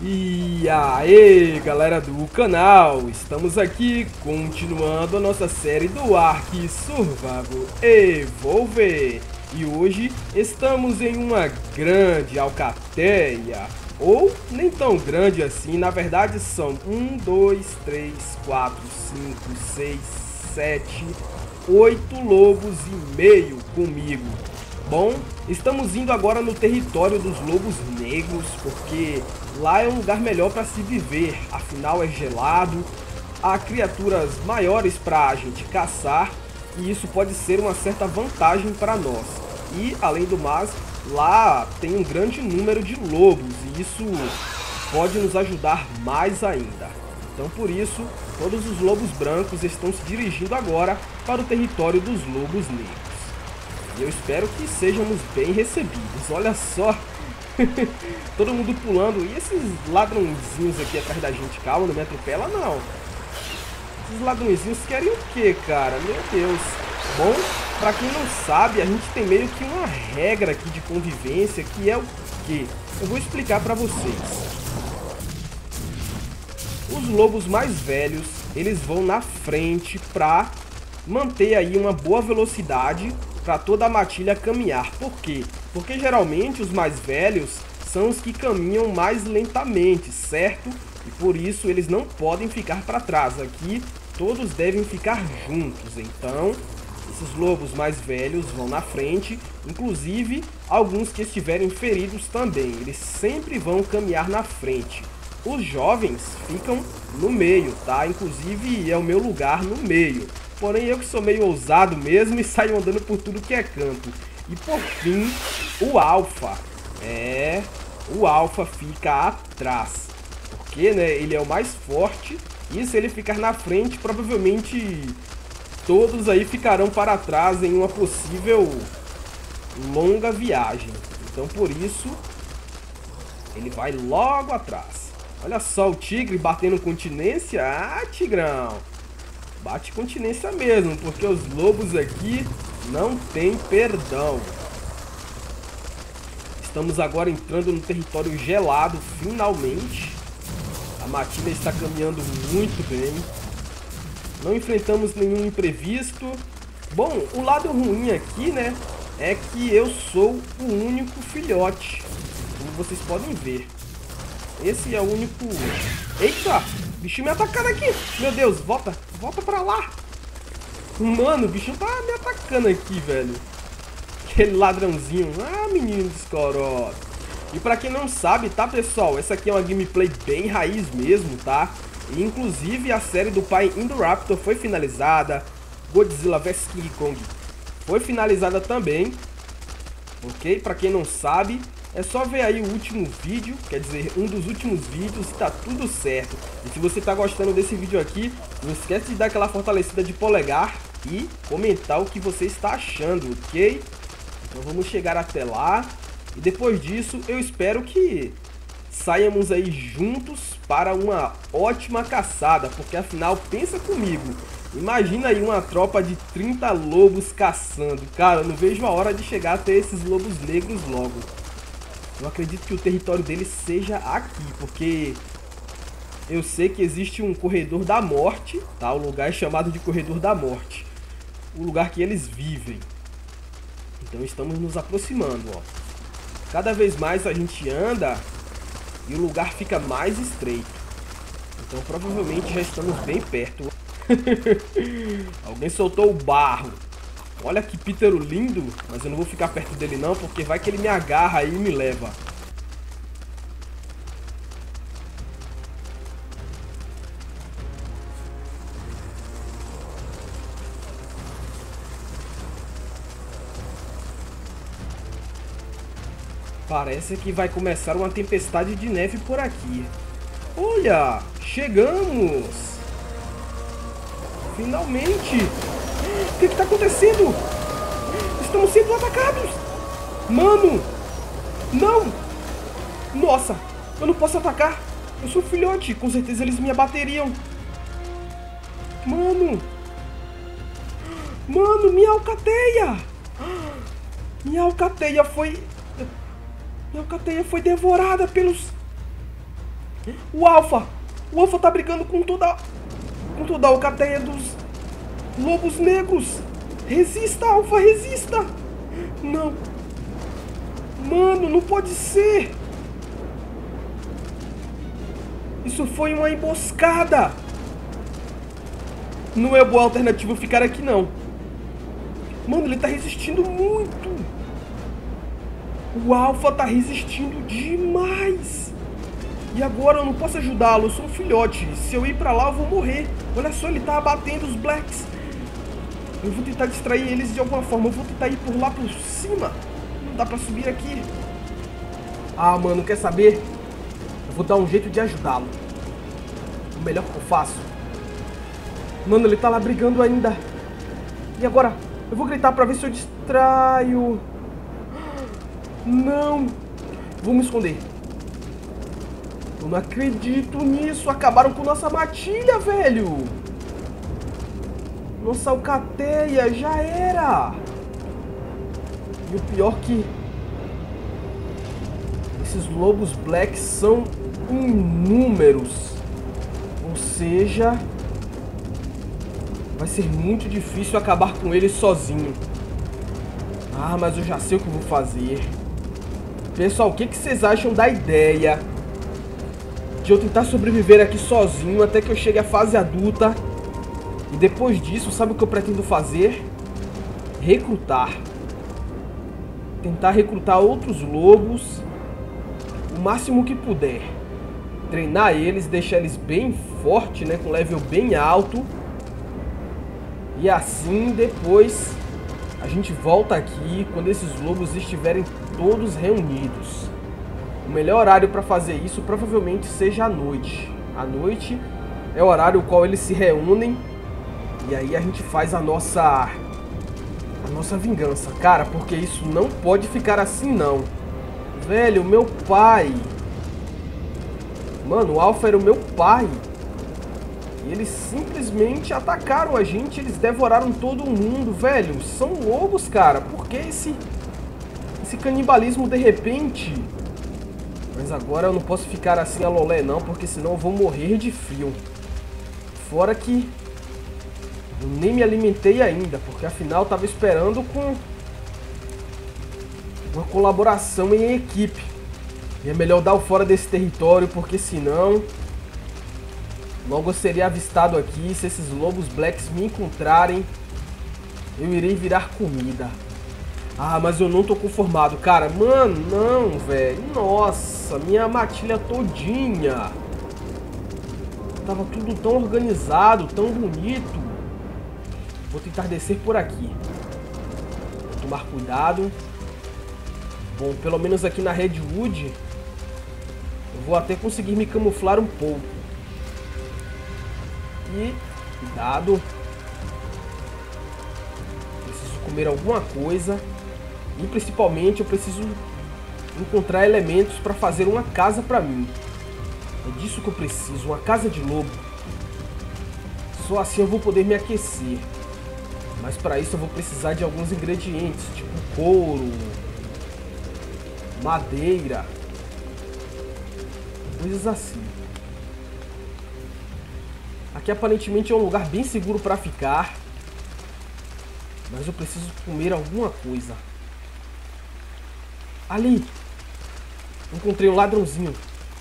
E aí, galera do canal, estamos aqui continuando a nossa série do Ark Survival Evolve. E hoje estamos em uma grande alcateia, ou nem tão grande assim, na verdade são 1, 2, 3, 4, 5, 6, 7, 8 lobos e meio comigo. Bom, estamos indo agora no território dos lobos negros, porque lá é um lugar melhor para se viver, afinal é gelado, há criaturas maiores para a gente caçar, e isso pode ser uma certa vantagem para nós. E, além do mais, lá tem um grande número de lobos, e isso pode nos ajudar mais ainda. Então, por isso, todos os lobos brancos estão se dirigindo agora para o território dos lobos negros. E eu espero que sejamos bem recebidos. Olha só, todo mundo pulando. E esses ladrãozinhos aqui atrás da gente? Calma, não me atropela não. Esses ladrõezinhos querem o que, cara? Meu Deus. Bom, pra quem não sabe, a gente tem meio que uma regra aqui de convivência, que é o quê? Eu vou explicar pra vocês. Os lobos mais velhos, eles vão na frente pra manter aí uma boa velocidade para toda a matilha caminhar. Por quê? Porque geralmente os mais velhos são os que caminham mais lentamente, certo? E por isso eles não podem ficar para trás. Aqui todos devem ficar juntos. Então, esses lobos mais velhos vão na frente, inclusive alguns que estiverem feridos também. Eles sempre vão caminhar na frente. Os jovens ficam no meio, tá? Inclusive é o meu lugar no meio. Porém, eu que sou meio ousado mesmo e saio andando por tudo que é canto. E por fim, o alfa. O alfa fica atrás. Porque, né, ele é o mais forte. E se ele ficar na frente, provavelmente todos aí ficarão para trás em uma possível longa viagem. Então, por isso, ele vai logo atrás. Olha só o tigre batendo continência. Ah, tigrão! Bate continência mesmo, porque os lobos aqui não tem perdão. Estamos agora entrando no território gelado, finalmente. A matilha está caminhando muito bem. Não enfrentamos nenhum imprevisto. Bom, o lado ruim aqui, né, é que eu sou o único filhote, como vocês podem ver. Esse é o único... Eita! Bichinho me atacando aqui! Meu Deus, volta! Volta pra lá! Mano, o bichinho tá me atacando aqui, velho. Aquele ladrãozinho. Ah, menino descoró. E pra quem não sabe, tá, pessoal? Essa aqui é uma gameplay bem raiz mesmo, tá? E, inclusive, a série do pai Indoraptor foi finalizada. Godzilla vs King Kong foi finalizada também. Ok? Pra quem não sabe... É só ver aí o último vídeo, quer dizer, um dos últimos vídeos, e tá tudo certo. E se você tá gostando desse vídeo aqui, não esquece de dar aquela fortalecida de polegar e comentar o que você está achando, ok? Então vamos chegar até lá. E depois disso, eu espero que saiamos aí juntos para uma ótima caçada. Porque afinal, pensa comigo, imagina aí uma tropa de 30 lobos caçando. Cara, eu não vejo a hora de chegar até esses lobos negros logo. Eu acredito que o território deles seja aqui, porque eu sei que existe um corredor da morte, tá? O lugar é chamado de corredor da morte, o lugar que eles vivem. Então estamos nos aproximando, ó. Cada vez mais a gente anda e o lugar fica mais estreito. Então provavelmente já estamos bem perto. Alguém soltou o barro. Olha que pítero lindo, mas eu não vou ficar perto dele não, porque vai que ele me agarra aí e me leva. Parece que vai começar uma tempestade de neve por aqui. Olha, chegamos! Finalmente! O que está acontecendo? Estamos sendo atacados! Mano! Não! Nossa! Eu não posso atacar! Eu sou filhote! Com certeza eles me abateriam! Mano! Mano, minha alcateia! Minha alcateia foi devorada pelos O Alpha! O Alpha tá brigando com toda a alcateia dos lobos negros! Resista, Alpha, resista! Não! Mano, não pode ser! Isso foi uma emboscada! Não é boa alternativa ficar aqui, não. Mano, ele tá resistindo muito! O Alpha tá resistindo demais! E agora eu não posso ajudá-lo, eu sou um filhote. Se eu ir pra lá, eu vou morrer. Olha só, ele tá abatendo os Blacks. Eu vou tentar distrair eles de alguma forma. Eu vou tentar ir por lá por cima. Não dá pra subir aqui. Ah, mano, quer saber? Eu vou dar um jeito de ajudá-lo. O melhor que eu faço. Mano, ele tá lá brigando ainda. E agora? Eu vou gritar pra ver se eu distraio. Não. Vou me esconder. Eu não acredito nisso. Acabaram com nossa matilha, velho. Nossa alcateia já era. E o pior que esses lobos Black são inúmeros. Ou seja, vai ser muito difícil acabar com eles sozinho. Ah, mas eu já sei o que eu vou fazer. Pessoal, o que vocês acham da ideia de eu tentar sobreviver aqui sozinho até que eu chegue à fase adulta? E depois disso, sabe o que eu pretendo fazer? Recrutar. Tentar recrutar outros lobos o máximo que puder. Treinar eles, deixar eles bem fortes, né? Com level bem alto. E assim, depois, a gente volta aqui quando esses lobos estiverem todos reunidos. O melhor horário para fazer isso provavelmente seja à noite. À noite é o horário no qual eles se reúnem. E aí a gente faz a nossa vingança, cara, porque isso não pode ficar assim não. Velho, meu pai. Mano, o Alpha era o meu pai. E eles simplesmente atacaram a gente, eles devoraram todo mundo, velho. São lobos, cara. Por que esse canibalismo de repente? Mas agora eu não posso ficar assim a lolé não, porque senão eu vou morrer de frio. Fora que eu nem me alimentei ainda, porque afinal eu tava esperando com uma colaboração em equipe. E é melhor dar o fora desse território, porque senão logo eu seria avistado aqui. Se esses lobos Blacks me encontrarem, eu irei virar comida. Ah, mas eu não tô conformado, cara. Mano, não, velho. Nossa, minha matilha todinha. Tava tudo tão organizado, tão bonito. Vou tentar descer por aqui. Vou tomar cuidado. Bom, pelo menos aqui na Redwood eu vou até conseguir me camuflar um pouco. E cuidado. Preciso comer alguma coisa. E principalmente eu preciso encontrar elementos para fazer uma casa para mim. É disso que eu preciso, uma casa de lobo. Só assim eu vou poder me aquecer. Mas para isso eu vou precisar de alguns ingredientes, tipo couro, madeira, coisas assim. Aqui aparentemente é um lugar bem seguro para ficar. Mas eu preciso comer alguma coisa. Ali! Encontrei um ladrãozinho.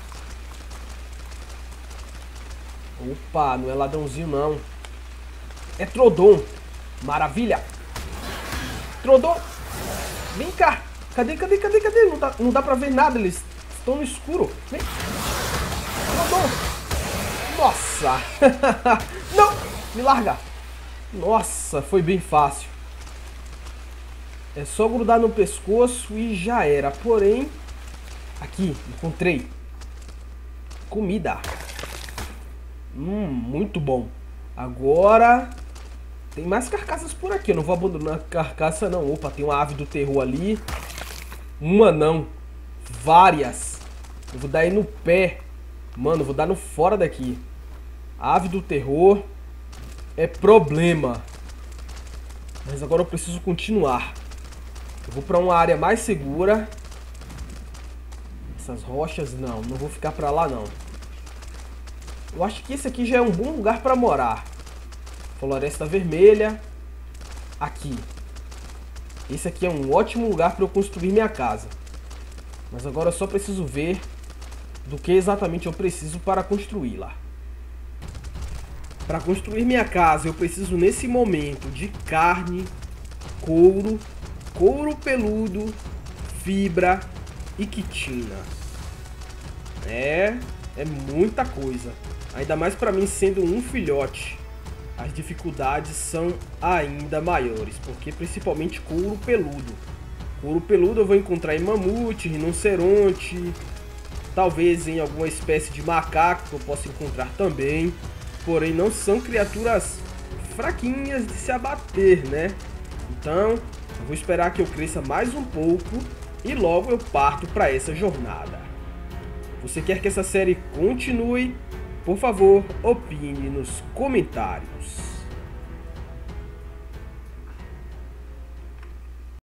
Opa, não é ladrãozinho não. É Troodon. Maravilha! Troodon! Vem cá! Cadê? Não dá pra ver nada, eles estão no escuro. Vem! Troodon! Nossa! Não! Me larga! Nossa, foi bem fácil. É só grudar no pescoço e já era. Porém, aqui, encontrei comida. Muito bom. Agora tem mais carcaças por aqui. Eu não vou abandonar a carcaça não. Opa, tem uma ave do terror ali. Uma não, várias. Eu vou dar aí no pé. Mano, eu vou dar no fora daqui. A ave do terror é problema. Mas agora eu preciso continuar. Eu vou pra uma área mais segura. Essas rochas, não vou ficar pra lá não. Eu acho que esse aqui já é um bom lugar para morar. Floresta Vermelha. Aqui. Esse aqui é um ótimo lugar para eu construir minha casa. Mas agora eu só preciso ver do que exatamente eu preciso para construí-la. Para construir minha casa eu preciso nesse momento de carne, couro, couro peludo, fibra e quitina. É muita coisa. Ainda mais para mim sendo um filhote. As dificuldades são ainda maiores, porque principalmente couro peludo. Couro peludo eu vou encontrar em mamute, rinoceronte, talvez em alguma espécie de macaco que eu possa encontrar também. Porém não são criaturas fraquinhas de se abater, né? Então eu vou esperar que eu cresça mais um pouco e logo eu parto para essa jornada. Você quer que essa série continue? Por favor, opine nos comentários.